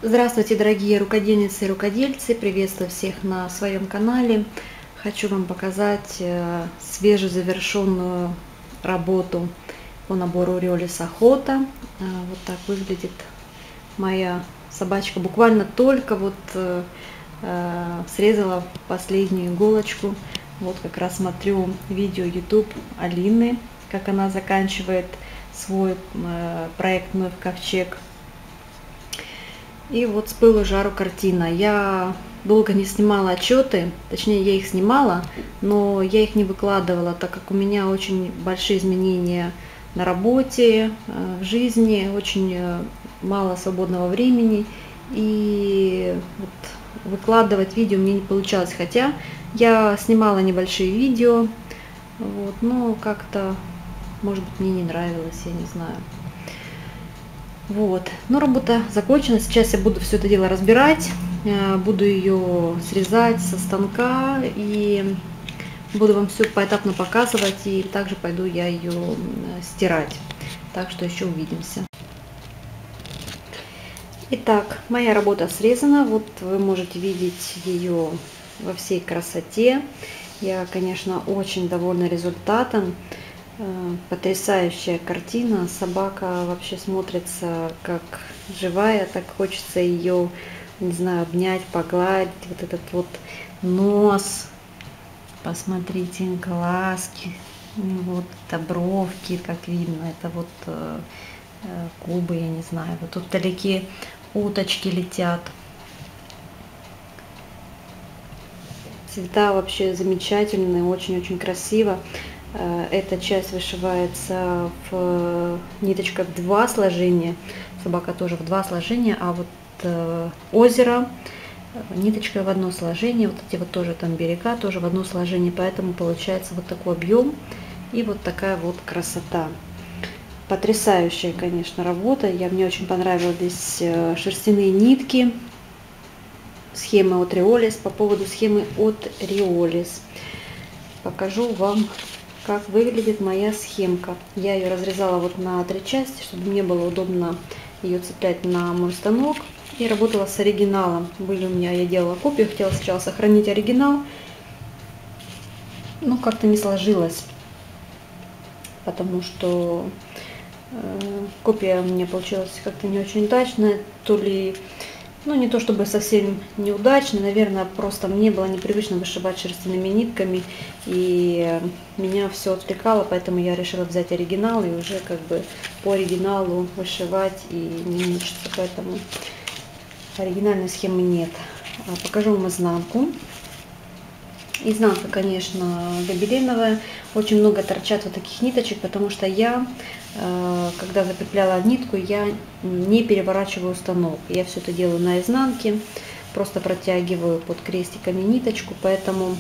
Здравствуйте, дорогие рукодельницы и рукодельцы! Приветствую всех на своем канале. Хочу вам показать свежезавершенную работу по набору Риолис Охота. Вот так выглядит моя собачка. Буквально только срезала последнюю иголочку. Вот как раз смотрю видео YouTube Алины, как она заканчивает свой проект «Вновь ковчег». И вот с пылу жару картина. Я долго не снимала отчеты, точнее я их снимала, но я их не выкладывала, так как у меня очень большие изменения на работе, в жизни, очень мало свободного времени. И вот выкладывать видео мне не получалось, хотя я снимала небольшие видео, но как-то, может быть, мне не нравилось, я не знаю. Но работа закончена. Сейчас я буду все это дело разбирать, буду ее срезать со станка и буду вам все поэтапно показывать, и также пойду я ее стирать. Так что еще увидимся. Итак, моя работа срезана. Вот вы можете видеть ее во всей красоте. Я, конечно, очень довольна результатом. Потрясающая картина. Собака вообще смотрится как живая, так хочется ее, не знаю, обнять, погладить. Вот этот вот нос, посмотрите, глазки, вот это бровки, как видно, это вот губы, я не знаю, вот тут вдалеке уточки летят. Цвета вообще замечательные, очень-очень красиво. Эта часть вышивается в ниточках в 2 сложения, собака тоже в 2 сложения, а вот озеро ниточка в 1 сложение, вот эти вот тоже там берега тоже в 1 сложение, поэтому получается вот такой объем и вот такая вот красота. Потрясающая, конечно, работа. Мне очень понравились шерстяные нитки, схемы от Риолис. По поводу схемы от Риолис покажу вам, как выглядит моя схемка. Я ее разрезала вот на 3 части, чтобы мне было удобно ее цеплять на мой станок. И работала с оригиналом. Я делала копию, хотела сначала сохранить оригинал, но как-то не сложилось, потому что копия у меня получилась как-то не очень удачная, то ли, не то чтобы совсем неудачно, наверное, просто мне было непривычно вышивать шерстяными нитками, и меня все отвлекало, поэтому я решила взять оригинал и уже как бы по оригиналу вышивать и не мучиться, поэтому оригинальной схемы нет. Покажу вам изнанку. Изнанка, конечно, гобеленовая, очень много торчат вот таких ниточек, потому что я, когда закрепляла нитку, я не переворачиваю станок. Я все это делаю на изнанке, просто протягиваю под крестиками ниточку, поэтому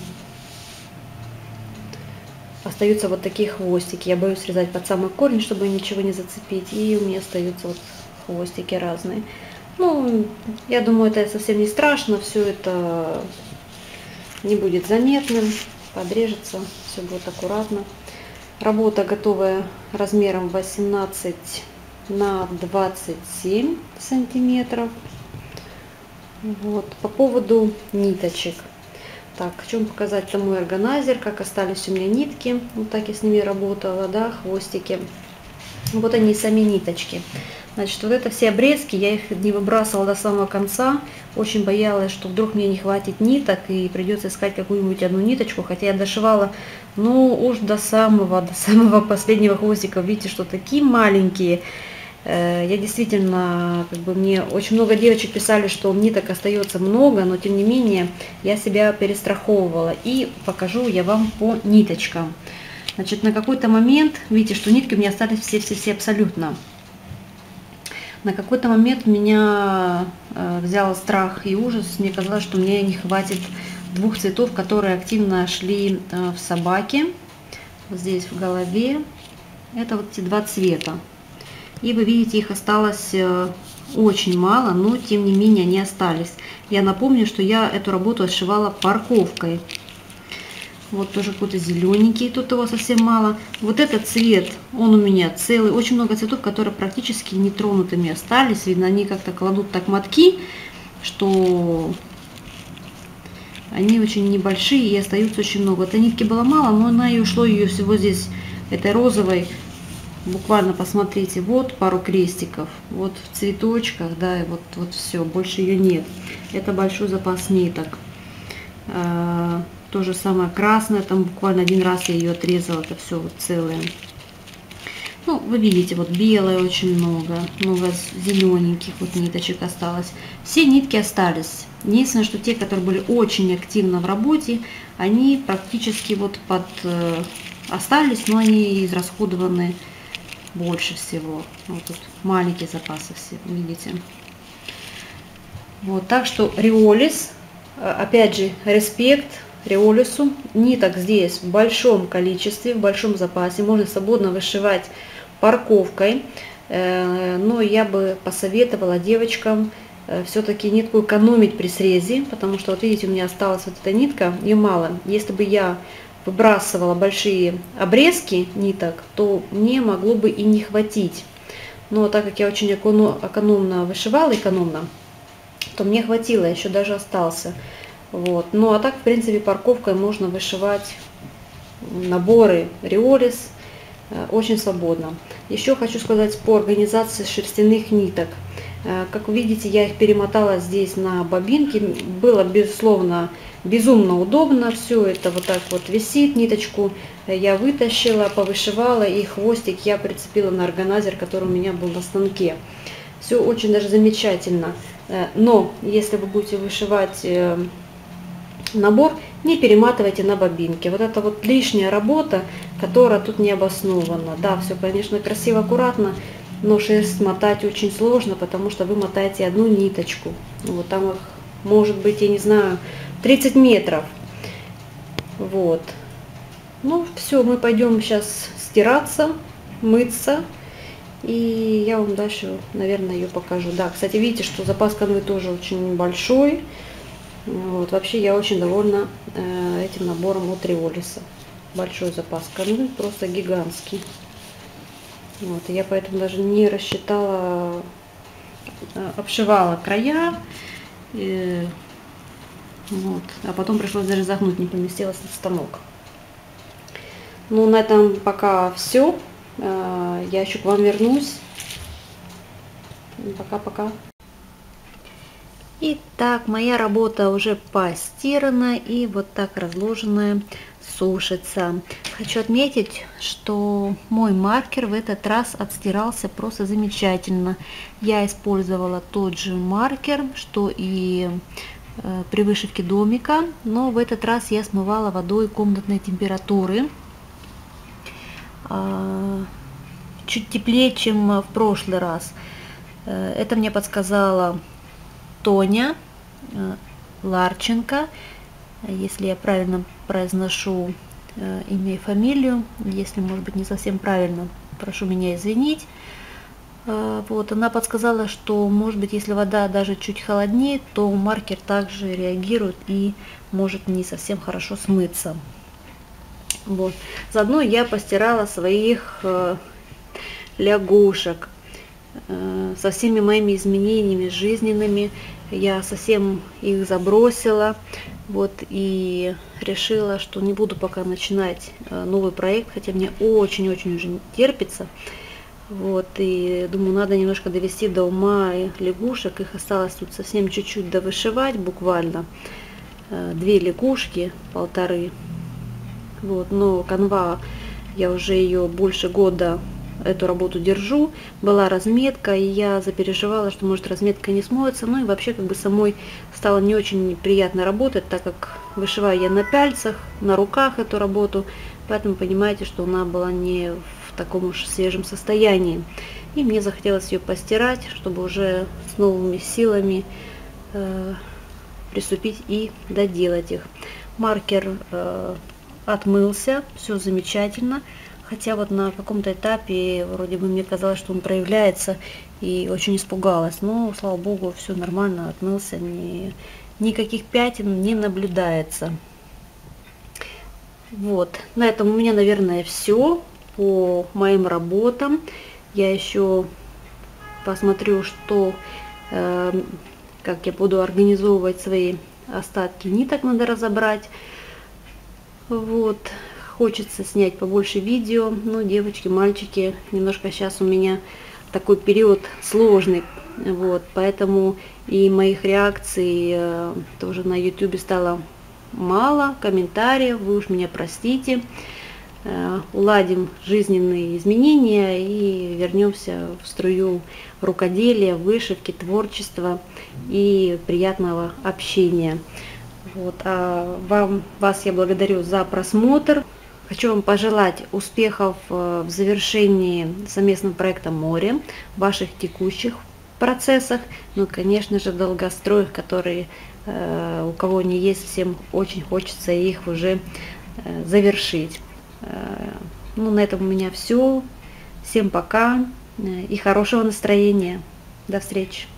остаются вот такие хвостики. Я боюсь срезать под самый корень, чтобы ничего не зацепить, и у меня остаются вот хвостики разные. Я думаю, это совсем не страшно, все это не будет заметным, подрежется, все будет аккуратно. Работа готовая размером 18 на 27 сантиметров. По поводу ниточек. Так, хочу вам показать мой органайзер, как остались у меня нитки. Вот так я с ними работала, да, хвостики. Вот они, сами ниточки. Значит, вот это все обрезки, я их не выбрасывала до самого конца. Очень боялась, что вдруг мне не хватит ниток и придется искать какую-нибудь одну ниточку. Хотя я дошивала, уж до самого последнего хвостика. Видите, что такие маленькие. Я действительно, мне очень много девочек писали, что ниток остается много, но тем не менее я себя перестраховывала. И покажу я вам по ниточкам. Значит, на какой-то момент, видите, что нитки у меня остались все абсолютно. На какой-то момент меня взял страх и ужас. Мне казалось, что мне не хватит 2 цветов, которые активно шли в собаке. Вот здесь в голове. Это вот эти 2 цвета. И вы видите, их осталось очень мало, но тем не менее они остались. Я напомню, что я эту работу сшивала парковкой. Вот тоже какой-то зелененький, тут его совсем мало. Вот этот цвет, он у меня целый. Очень много цветов, которые практически нетронутыми остались. Видно, они как-то кладут так мотки, что они очень небольшие и остаются очень много. Этой нитки было мало, но она и ушло ее всего здесь, этой розовой. Буквально посмотрите, вот пару крестиков, вот в цветочках, да, и вот все, больше ее нет. Это большой запас ниток. То же самое красное, там буквально один раз я ее отрезала, это все вот целое. Ну, вы видите, вот белое очень много зелененьких вот ниточек осталось. Все нитки остались. Единственное, что те, которые были очень активно в работе, они практически вот остались, но они израсходованы больше всего. Вот тут маленькие запасы все, видите. Вот, так что Риолис, опять же, респект Риолису. Ниток здесь в большом количестве, в большом запасе. Можно свободно вышивать парковкой. Но я бы посоветовала девочкам все-таки нитку экономить при срезе, потому что, вот видите, у меня осталась вот эта нитка, ее мало. Если бы я выбрасывала большие обрезки ниток, то мне могло бы и не хватить. Но так как я очень экономно вышивала, то мне хватило, еще даже остался. Вот. Ну а так, в принципе, парковкой можно вышивать наборы Риолис очень свободно. Еще хочу сказать по организации шерстяных ниток. Как вы видите, я их перемотала здесь на бобинке. Было, безусловно, безумно удобно. Все это вот так вот висит. Ниточку я вытащила, повышивала, и хвостик я прицепила на органайзер, который у меня был на станке. Все очень даже замечательно. Но если вы будете вышивать набор, не перематывайте на бобинке. Вот это вот лишняя работа, которая тут не обоснована. Да, все, конечно, красиво, аккуратно, но шерсть мотать очень сложно, потому что вы мотаете одну ниточку. Вот там их может быть, я не знаю, 30 метров. Вот. Ну, все, мы пойдем сейчас стираться, мыться. И я вам дальше, наверное, ее покажу. Да, кстати, видите, что запас канвы тоже очень большой. Вот, вообще я очень довольна этим набором от Риолиса. Большой запас канвы, просто гигантский. Вот, и я поэтому даже не рассчитала, обшивала края. Вот, а потом пришлось даже загнуть, не поместилось на станок. Ну, на этом пока все. Я еще к вам вернусь. Пока-пока. Итак, моя работа уже постирана и вот так разложенная сушится. Хочу отметить, что мой маркер в этот раз отстирался просто замечательно. Я использовала тот же маркер, что и при вышивке домика, но в этот раз я смывала водой комнатной температуры. Чуть теплее, чем в прошлый раз. Это мне подсказала Тоня Ларченко, если я правильно произношу имя и фамилию. Если, может быть, не совсем правильно, прошу меня извинить. Вот, она подсказала, что, может быть, если вода даже чуть холоднее, то маркер также реагирует и может не совсем хорошо смыться. Вот. Заодно я постирала своих лягушек со всеми моими изменениями жизненными. Я совсем их забросила, вот, и решила, что не буду пока начинать новый проект, хотя мне очень-очень уже терпится. Вот, и думаю, надо немножко довести до ума лягушек. Их осталось тут совсем чуть-чуть довышивать, буквально 2 лягушки, 1,5. Вот, но канва, я уже ее больше года эту работу держу. Была разметка, и я запереживала, что может разметка не смоется. Ну и вообще как бы самой стало не очень приятно работать, так как вышиваю я на пяльцах, на руках эту работу. Поэтому понимаете, что она была не в таком уж свежем состоянии. И мне захотелось ее постирать, чтобы уже с новыми силами приступить и доделать их. Маркер отмылся, все замечательно. Хотя вот на каком-то этапе вроде бы мне казалось, что он проявляется, и очень испугалась. Но, слава богу, все нормально, отмылся, никаких пятен не наблюдается. Вот, на этом у меня, наверное, все по моим работам. Я еще посмотрю, что, как я буду организовывать свои остатки ниток, надо разобрать. Вот, хочется снять побольше видео. Ну, девочки, мальчики, немножко сейчас у меня такой период сложный. Вот, поэтому и моих реакций тоже на YouTube стало мало, комментариев, вы уж меня простите. Уладим жизненные изменения и вернемся в струю рукоделия, вышивки, творчества и приятного общения. Вот. Вас я благодарю за просмотр. Хочу вам пожелать успехов в завершении совместного проекта «Море», в ваших текущих процессах, ну, конечно же, долгостроях, которые у кого не есть, всем очень хочется их уже завершить. Ну, на этом у меня все. Всем пока и хорошего настроения. До встречи.